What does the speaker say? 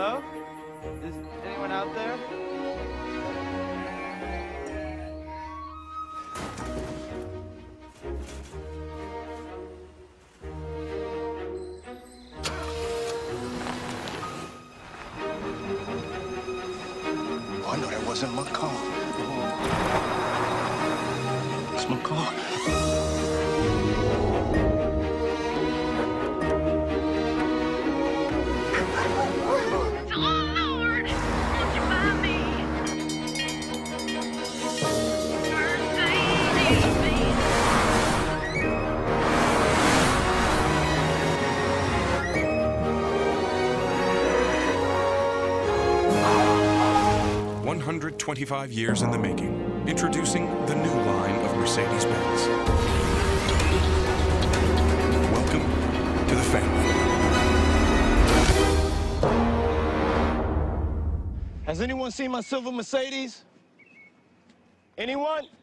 Hello? Is anyone out there? Oh, no, that wasn't my car. It's my car. One 125 years in the making, introducing the new line of Mercedes-Benz. Welcome to the family. Has anyone seen my silver Mercedes? Anyone?